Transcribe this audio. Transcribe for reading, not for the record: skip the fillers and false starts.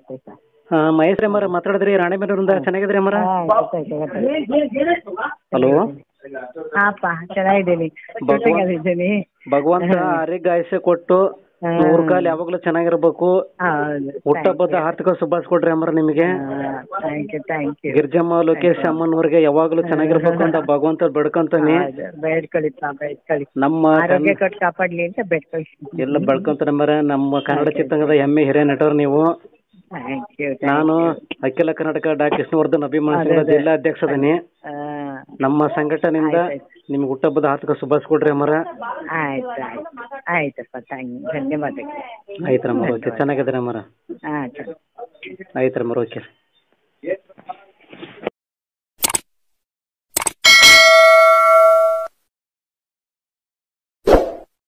ನಮಸ್ತೆ ಸರ್. ಮಹೇಶ್ರಿ ಅಮ್ಮರ ಮಾತಾಡಿದ್ರಿ ರಾಣೆಬೆನ್ನೂರಿಂದ ಚೆನ್ನಾಗಿದ್ರಿ ಅಮ್ಮರ? ಗೊತ್ತಾಯ್ತು. ಹಲೋ, ಹಾಪ್ಪ ಚೆನ್ನಾಗಿದ್ದೀನಿ. ಭಗವಂತ ಆರೋಗ್ಯ ಆಯುಷ್ಯ ಕೊಟ್ಟು ನೂರು ಕಾಲ ಯಾವಾಗ್ಲೂ ಚೆನ್ನಾಗಿರ್ಬೇಕು. ಹೌದು, ಹುಟ್ಟಹಬ್ಬದ ಹಾರ್ದಿಕ ಶುಭಾಶಯ ಅಮ್ಮರ ನಿಮಗೆ. Thank you. ಗಿರ್ಜಮ್ಮ ಲೋಕೇಶ್ ಅಮ್ಮನವ್ರಿಗೆ ಯಾವಾಗ್ಲೂ ಚೆನ್ನಾಗಿರ್ಬೇಕು ಅಂತ ಭಗವಂತ ಬೆಡ್ಕೊಂತಾನೆ. ಬೇಡ್ಕೊಳ್ಳಿ ನಮ್ಮ ಆರೋಗ್ಯ ಕೊಟ್ಟು ಕಾಪಾಡ್ಲಿ ಅಂತ ಬೇಡ್ಕೊಳ್ಳಿ. ಎಲ್ಲ ಬೆಳ್ಕೊಂತಾನೆ ಮರ. ನಮ್ಮ ಕನ್ನಡ ಚಿತ್ರರಂಗದ ಹೆಮ್ಮೆ ಹಿರಿಯ ನಟರು ನೀವು. ನಾನು ಅಖಿಲ ಕರ್ನಾಟಕ ಡಾ ಕೃಷ್ಣವರ್ಧನ್ ಅಭಿಮಾನ ಸಂಘದ ಜಿಲ್ಲಾ ಅಧ್ಯಕ್ಷ ಅದೀನಿ. ನಮ್ಮ ಸಂಘಟನೆಯಿಂದ ನಿಮ್ಗೆ ಹುಟ್ಟಹಬ್ಬದ ಹಾರ್ದಿಕ ಶುಭಾಶಯ ಅಮ್ಮರ. ಆಯ್ತಪ್ಪ, ಧನ್ಯವಾದಗಳು. ಆಯ್ತರಮ್ಮ, ಓಕೆ. ಚೆನ್ನಾಗಿದ್ದಾರೆ ಅಮ್ಮರ. ಹಾಂ, ಆಯ್ತರಮ್ಮ, ಓಕೆ.